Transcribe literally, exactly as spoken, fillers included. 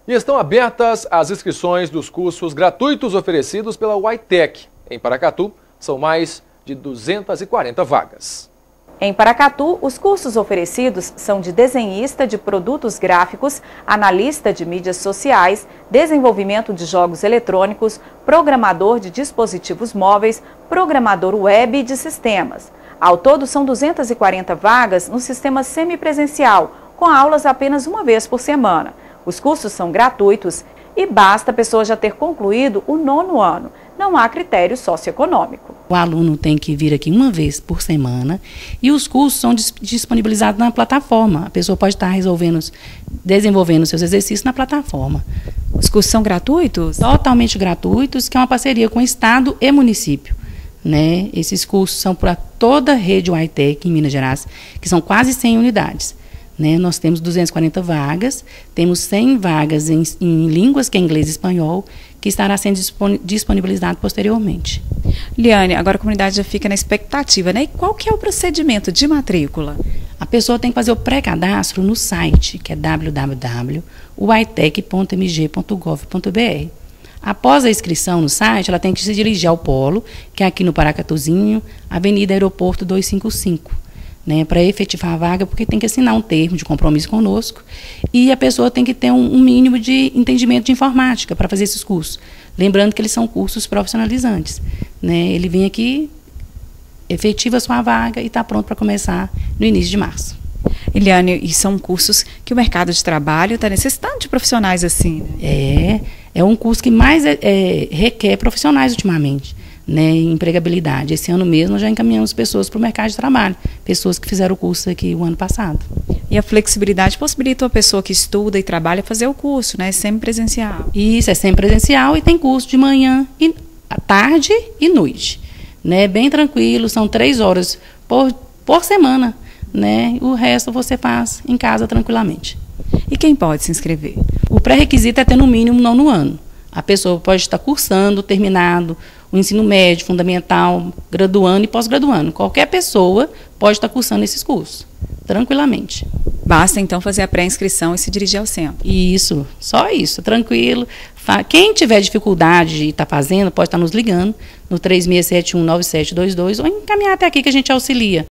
E estão abertas as inscrições dos cursos gratuitos oferecidos pela UAITEC. Em Paracatu, são mais de duzentas e quarenta vagas. Em Paracatu, os cursos oferecidos são de desenhista de produtos gráficos, analista de mídias sociais, desenvolvimento de jogos eletrônicos, programador de dispositivos móveis, programador web e de sistemas. Ao todo, são duzentas e quarenta vagas no sistema semipresencial, com aulas apenas uma vez por semana. Os cursos são gratuitos e basta a pessoa já ter concluído o nono ano. Não há critério socioeconômico. O aluno tem que vir aqui uma vez por semana e os cursos são disponibilizados na plataforma. A pessoa pode estar resolvendo, desenvolvendo seus exercícios na plataforma. Os cursos são gratuitos? Totalmente gratuitos, que é uma parceria com o Estado e município. Né? Esses cursos são para toda a rede UAITEC em Minas Gerais, que são quase cem unidades. Né? Nós temos duzentas e quarenta vagas, temos cem vagas em, em línguas, que é inglês e espanhol, que estará sendo disponibilizado posteriormente. Liane, agora a comunidade já fica na expectativa, né? E qual que é o procedimento de matrícula? A pessoa tem que fazer o pré-cadastro no site, que é w w w ponto uaitec ponto m g ponto gov ponto b r. Após a inscrição no site, ela tem que se dirigir ao polo, que é aqui no Paracatuzinho, Avenida Aeroporto duzentos e cinquenta e cinco. Né, para efetivar a vaga, porque tem que assinar um termo de compromisso conosco e a pessoa tem que ter um, um mínimo de entendimento de informática para fazer esses cursos. Lembrando que eles são cursos profissionalizantes. Né, ele vem aqui, efetiva a sua vaga e está pronto para começar no início de março. Eliane, e são cursos que o mercado de trabalho está necessitando de profissionais assim, né? É, é um curso que mais é, é, requer profissionais ultimamente. Né, empregabilidade. Esse ano mesmo nós já encaminhamos pessoas para o mercado de trabalho, pessoas que fizeram o curso aqui o ano passado. E a flexibilidade possibilita a pessoa que estuda e trabalha fazer o curso, né, semipresencial? Isso, é semipresencial e tem curso de manhã, e, à tarde e noite. Né, bem tranquilo, são três horas por, por semana, né, o resto você faz em casa tranquilamente. E quem pode se inscrever? O pré-requisito é ter no mínimo nono ano. A pessoa pode estar cursando, terminado, o ensino médio, fundamental, graduando e pós-graduando. Qualquer pessoa pode estar cursando esses cursos, tranquilamente. Basta, então, fazer a pré-inscrição e se dirigir ao centro. Isso, só isso, tranquilo. Quem tiver dificuldade de estar fazendo, pode estar nos ligando no três seis sete um nove sete dois dois ou encaminhar até aqui que a gente auxilia.